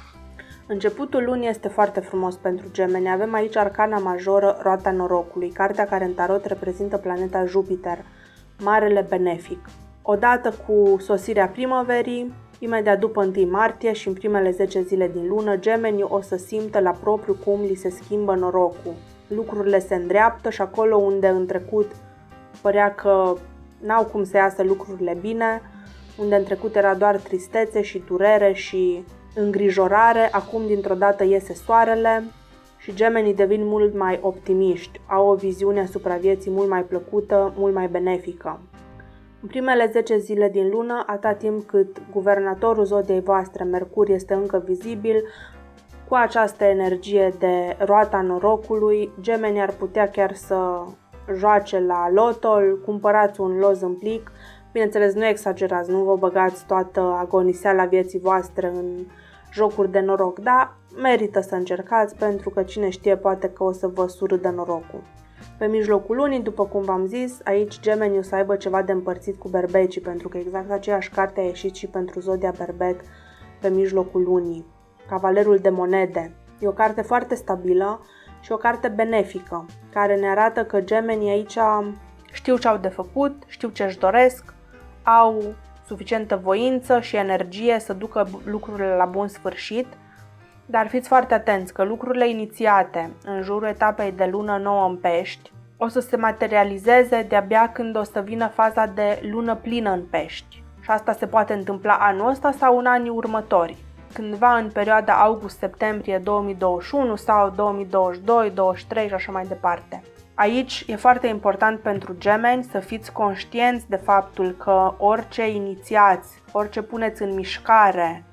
Începutul lunii este foarte frumos pentru gemeni. Avem aici arcana majoră, roata norocului, cartea care în tarot reprezintă planeta Jupiter, marele benefic. Odată cu sosirea primăverii, imediat după 1 martie și în primele 10 zile din lună, gemenii o să simtă la propriu cum li se schimbă norocul. Lucrurile se îndreaptă și acolo unde în trecut părea că n-au cum să iasă lucrurile bine, unde în trecut era doar tristețe și durere și îngrijorare, acum dintr-o dată iese soarele și gemenii devin mult mai optimiști, au o viziune asupra vieții mult mai plăcută, mult mai benefică. În primele 10 zile din lună, atâta timp cât guvernatorul zodiei voastre, Mercur, este încă vizibil, cu această energie de roata norocului, gemenii ar putea chiar să joace la lotol, cumpărați un loz în plic. Bineînțeles, nu exagerați, nu vă băgați toată agoniseala vieții voastre în jocuri de noroc, dar merită să încercați pentru că cine știe poate că o să vă surâdă norocul. Pe mijlocul lunii, după cum v-am zis, aici gemenii o să aibă ceva de împărțit cu berbecii, pentru că exact aceeași carte a ieșit și pentru zodia berbec pe mijlocul lunii. Cavalerul de monede. E o carte foarte stabilă și o carte benefică, care ne arată că gemenii aici știu ce au de făcut, știu ce își doresc, au suficientă voință și energie să ducă lucrurile la bun sfârșit, dar fiți foarte atenți că lucrurile inițiate în jurul etapei de lună nouă în Pești o să se materializeze de-abia când o să vină faza de lună plină în Pești. Și asta se poate întâmpla anul ăsta sau în anii următori, cândva în perioada august-septembrie 2021 sau 2022, 2023 și așa mai departe. Aici e foarte important pentru gemeni să fiți conștienți de faptul că orice inițiați, orice puneți în mișcare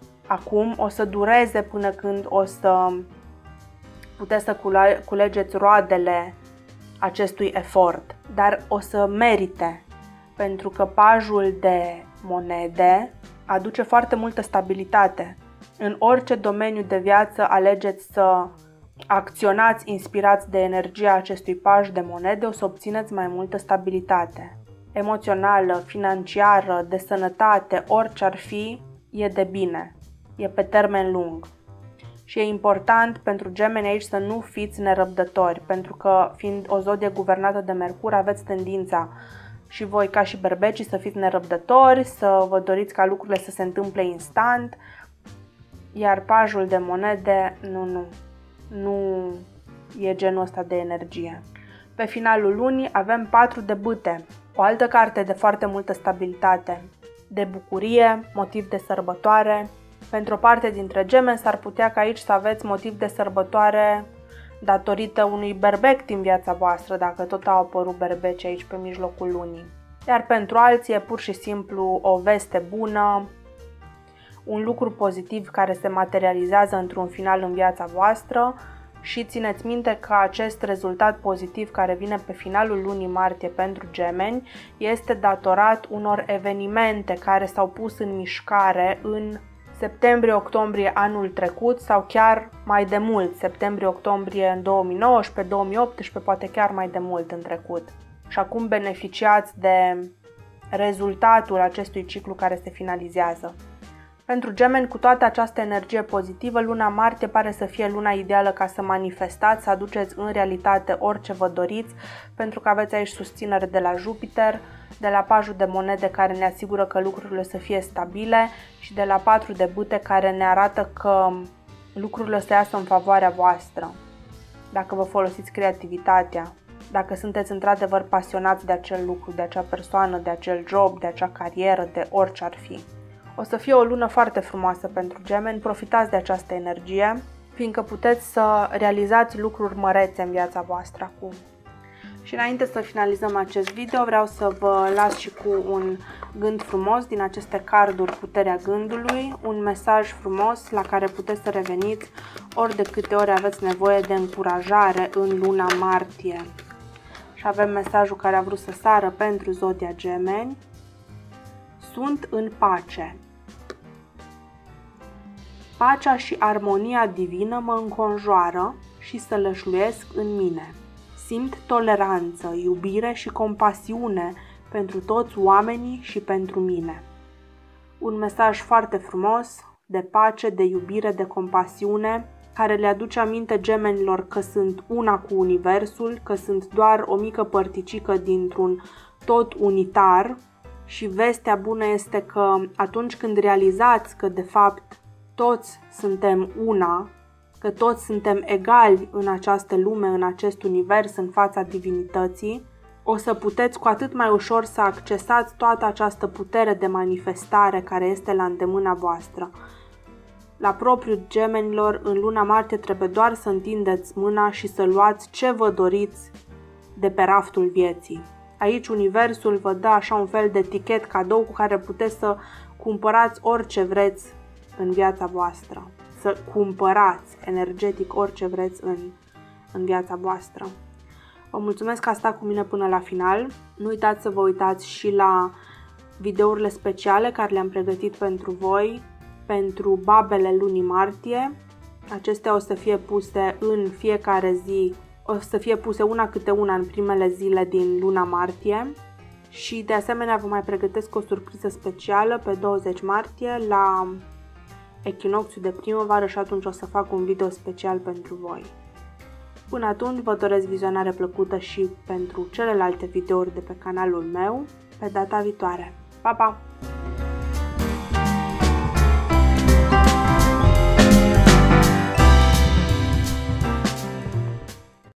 acum o să dureze până când o să puteți să culegeți roadele acestui efort, dar o să merite, pentru că pajul de monede aduce foarte multă stabilitate. În orice domeniu de viață alegeți să acționați inspirați de energia acestui paj de monede, o să obțineți mai multă stabilitate. Emoțională, financiară, de sănătate, orice ar fi, e de bine. E pe termen lung. Și e important pentru gemeni aici să nu fiți nerăbdători, pentru că fiind o zodie guvernată de Mercur, aveți tendința și voi ca și berbecii să fiți nerăbdători, să vă doriți ca lucrurile să se întâmple instant, iar pajul de monede nu e genul ăsta de energie. Pe finalul lunii avem 4 de bâte, o altă carte de foarte multă stabilitate, de bucurie, motiv de sărbătoare. Pentru o parte dintre gemeni s-ar putea ca aici să aveți motiv de sărbătoare datorită unui berbec din viața voastră, dacă tot au apărut berbeci aici pe mijlocul lunii. Iar pentru alții e pur și simplu o veste bună, un lucru pozitiv care se materializează într-un final în viața voastră și țineți minte că acest rezultat pozitiv care vine pe finalul lunii martie pentru gemeni este datorat unor evenimente care s-au pus în mișcare în septembrie-octombrie anul trecut sau chiar mai de mult, septembrie-octombrie în 2019, 2018, poate chiar mai de mult în trecut. Și acum beneficiați de rezultatul acestui ciclu care se finalizează. Pentru gemeni, cu toată această energie pozitivă, luna martie pare să fie luna ideală ca să manifestați, să aduceți în realitate orice vă doriți, pentru că aveți aici susținere de la Jupiter, de la pajul de monede care ne asigură că lucrurile să fie stabile și de la 4 de bâte care ne arată că lucrurile o să iasă în favoarea voastră. Dacă vă folosiți creativitatea, dacă sunteți într-adevăr pasionați de acel lucru, de acea persoană, de acel job, de acea carieră, de orice ar fi. O să fie o lună foarte frumoasă pentru gemeni, profitați de această energie, fiindcă puteți să realizați lucruri mărețe în viața voastră acum. Și înainte să finalizăm acest video, vreau să vă las și cu un gând frumos din aceste carduri Puterea Gândului, un mesaj frumos la care puteți să reveniți ori de câte ori aveți nevoie de încurajare în luna martie. Și avem mesajul care a vrut să sară pentru zodia gemeni. Sunt în pace. Pacea și armonia divină mă înconjoară și sălășluiesc în mine. Simt toleranță, iubire și compasiune pentru toți oamenii și pentru mine. Un mesaj foarte frumos, de pace, de iubire, de compasiune, care le aduce aminte gemenilor că sunt una cu universul, că sunt doar o mică părticică dintr-un tot unitar. Și vestea bună este că atunci când realizați că de fapt toți suntem una, că toți suntem egali în această lume, în acest univers, în fața divinității, o să puteți cu atât mai ușor să accesați toată această putere de manifestare care este la îndemâna voastră. La propriul gemenilor, în luna martie trebuie doar să întindeți mâna și să luați ce vă doriți de pe raftul vieții. Aici universul vă dă așa un fel de tichet cadou cu care puteți să cumpărați orice vreți în viața voastră. Să cumpărați energetic orice vreți în viața voastră. Vă mulțumesc că ați stat cu mine până la final. Nu uitați să vă uitați și la videourile speciale care le-am pregătit pentru voi, pentru babele lunii martie. Acestea o să fie puse în fiecare zi, o să fie puse una câte una în primele zile din luna martie. Și de asemenea vă mai pregătesc o surpriză specială pe 20 martie la echinocțiul de primăvară și atunci o să fac un video special pentru voi. Până atunci vă doresc vizionare plăcută și pentru celelalte videouri de pe canalul meu. Pe data viitoare. Pa, pa!